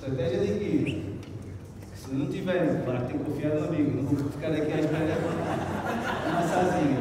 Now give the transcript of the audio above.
Estratégia de equipe. Se não tiver, claro, tem que confiar no amigo, não vou ficar aqui à espera sozinho.